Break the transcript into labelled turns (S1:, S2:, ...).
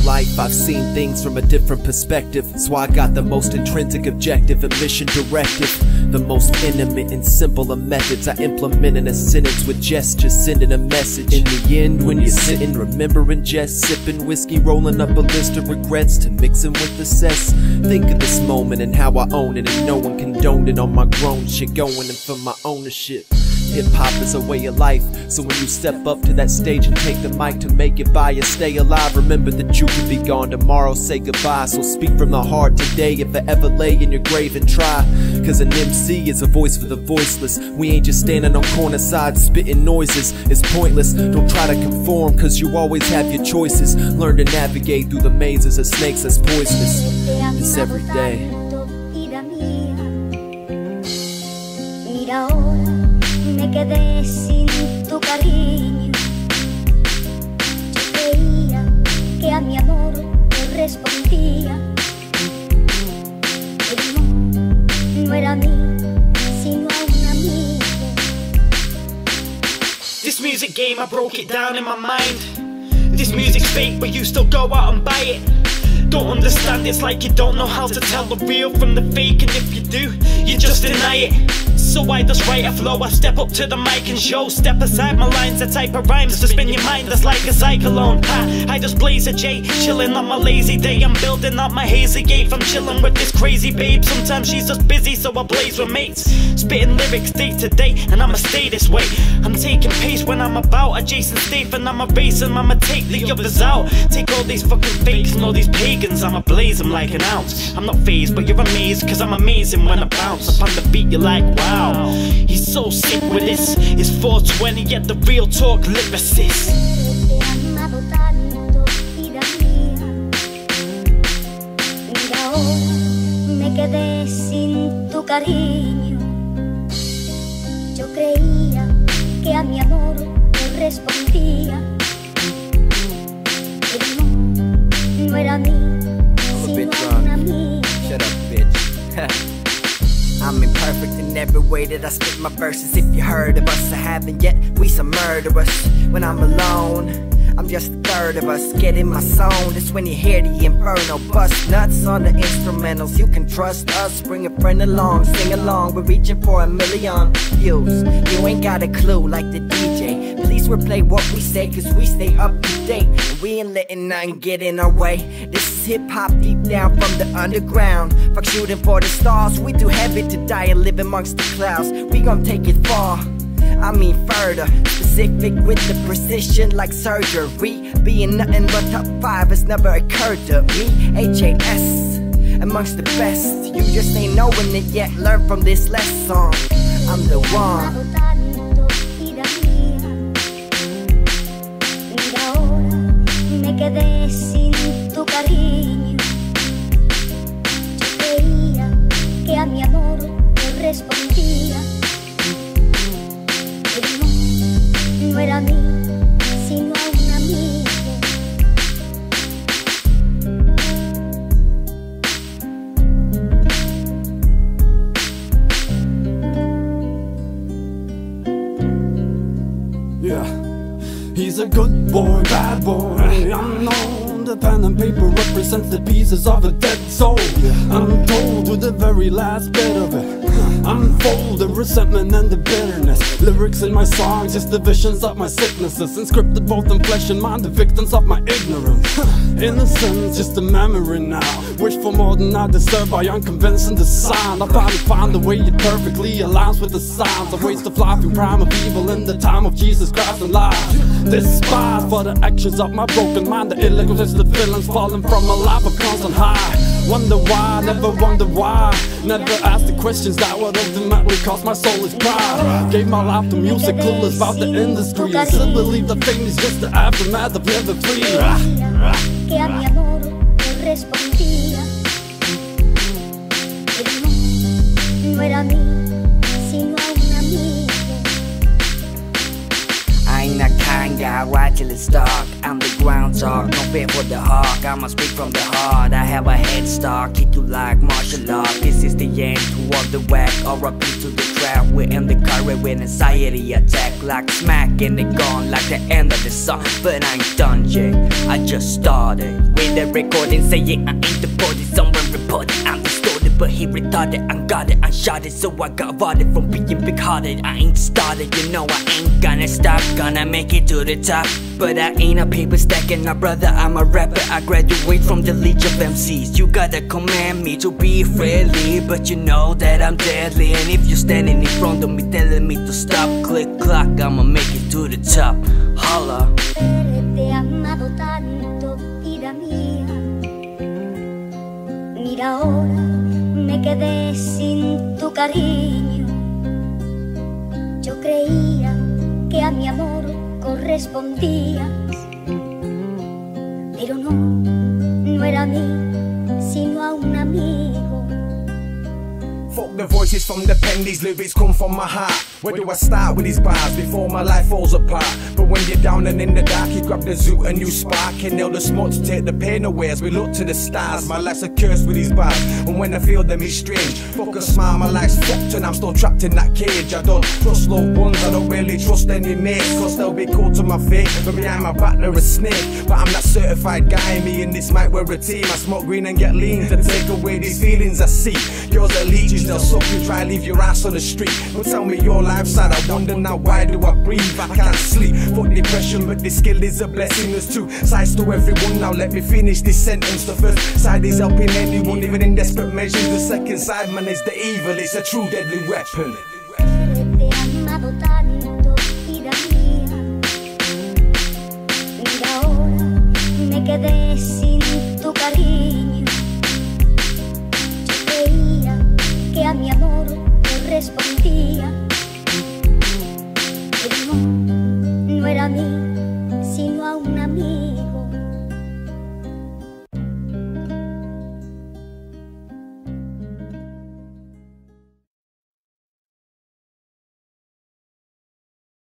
S1: life, I've seen things from a different perspective. So I got the most intrinsic objective and mission directive. The most intimate and simple of methods I implement in a sentence with gestures, sending a message. In the end, when you're sitting, remembering just sipping whiskey, rolling up a list of regrets to mixing with the cess. Think of this moment and how I own it, and no one condoned it on my grown shit, going in for my ownership. Hip-hop is a way of life, so when you step up to that stage and take the mic to make it by or stay alive, remember that you could be gone tomorrow, say goodbye. So speak from the heart today if I ever lay in your grave and try. Cause an MC is a voice for the voiceless. We ain't just standing on corner sides spitting noises, it's pointless. Don't try to conform, cause you always have your choices. Learn to navigate through the mazes of snakes that's poisonous. This every day.
S2: Me quedé sin tu cariño. Yo creía que a mi amor correspondía, pero no era a mí, sino a un amigo.
S3: This music game, I broke it down in my mind. This music's fake, but you still go out and buy it. Don't understand, it's like you don't know how to tell the real from the fake, and if you do, you just deny it. So I just write a flow, I step up to the mic and show. Step aside my lines, the type of rhymes to spin your mind, that's like a cyclone. I just blaze a J, chilling on my lazy day. I'm building up my hazy gate from chilling with this crazy babe. Sometimes she's just busy, so I blaze with mates. Spitting lyrics day to day, and I'ma stay this way. I'm taking pace when I'm about a Jason Statham. I'm a racing, I'ma take the others out. Take all these fucking fakes and all these pagans, I'ma blaze them like an ounce. I'm not phased, but you're amazed, cause I'm amazing when I bounce. Up on the beat, you're like, wow, he's so sick with this. It's 420, yet the real talk lyricist.
S2: Me quedé sin tu cariño. Yo creía que a mi amor correspondía, pero no era a mí, sino a un amigo.
S4: Shut up, bitch. I'm imperfect in every way that I spit my verses. If you heard of us, I haven't yet. We some murderers. When I'm alone, I'm just a third of us. Get in my zone, that's when you hear the inferno bust nuts on the instrumentals. You can trust us, bring a friend along, sing along. We're reaching for 1 million views. You ain't got a clue like the DJ. Please replay what we say, cause we stay up to date, and we ain't letting nothing get in our way. This is hip-hop deep down from the underground. Fuck shooting for the stars, we too heavy to die and live amongst the clouds. We gon' take it far, I mean further, specific with the precision like surgery. Being nothing but top 5 has never occurred to me. HAS, amongst the best. You just ain't knowing it yet, learn from this lesson. I'm the one.
S2: Me quedé sin tu cariño. Yo creía que a mi amor correspondía, pero no era a mí, sino a un amigo.
S5: Yeah, he's a good boy, bad boy, unknown. The pen and paper represents the pieces of a dead soul. I'm told to the very last bit of it. Unfold the resentment and the bitterness. Lyrics in my songs, just the visions of my sicknesses. Inscripted both in flesh and mind, the victims of my ignorance. Innocence, just a memory now. Wish for more than I deserve by unconvincing the sound. I finally find the way it perfectly aligns with the sounds. I raised the flying prime of evil in the time of Jesus Christ and life. Despised for the actions of my broken mind. The ill-twisted feelings falling from a life of constant high. Wonder why, never wonder why. Never ask the questions that would ultimately cost my soul its pride. Gave my life to music, clueless about the industry. I still believe that fame is just the aftermath of living free.
S2: Que a mi amor correspondía, pero no era a mí, sino a un amigo.
S4: I ain't that kind guy, right till it's dark. I'm the ground talk, no fear for the hawk. I'ma speak from the heart, I have a head start. Kick you like martial art, this is the end to all the whack. Or up into the track. rap, we're in the car with anxiety attack. Like smack and they gone like the end of the song. But I ain't done yet, I just started. With the recording saying I ain't the body. Someone reported I'm distorted, but he retarded. I got it, I shot it, so I got avoided from being big hearted. I ain't started, you know I ain't gonna stop. Gonna make it to the top. But I ain't a paper stacking, my brother, I'm a rapper. I graduate from the League of MCs. You gotta command me to be friendly, but you know that I'm deadly. And if you're standing in front of me telling me to stop, click clock, I'ma make it to the top. Holla.
S2: Te he amado tanto, vida mía. Mira ahora, me quedé sin tu cariño. Yo creía que a mi amor correspondías, pero no, no era a mí, sino a un amigo.
S6: Fuck the voices from the pen, these lyrics come from my heart. Where do I start with these bars before my life falls apart? But when you're down and in the dark, you grab the zoot and you spark. Inhale the smoke to take the pain away as we look to the stars. My life's a curse with these bars, and when I feel them it's strange. Fuck a smile, my life's fucked and I'm still trapped in that cage. I don't trust loved ones, I don't really trust any mates, cause they'll be cold to my face, but behind my back they're a snake. But I'm that certified guy, me and this mic we're a team. I smoke green and get lean to take away these feelings I see. Yours are leeches, they'll suck you, try leave your ass on the street. Don't tell me your life's sad, I wonder now why do I breathe? I can't sleep, fuck depression, but this skill is a blessing. There's two sides to everyone, now let me finish this sentence. The first side is helping anyone, even in desperate measures. The second side, man, is the evil, it's a true deadly weapon.
S2: Te he amado tanto, vida mía. Mira ahora, me quedé sin tu cariño. Yo creía que a mi amor correspondía, pero no, no era a mí,